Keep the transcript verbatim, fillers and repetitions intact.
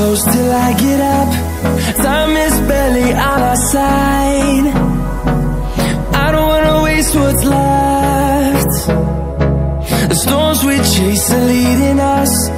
close till I get up. Time is barely on our side. I don't wanna waste what's left. The storms we chase are leading us.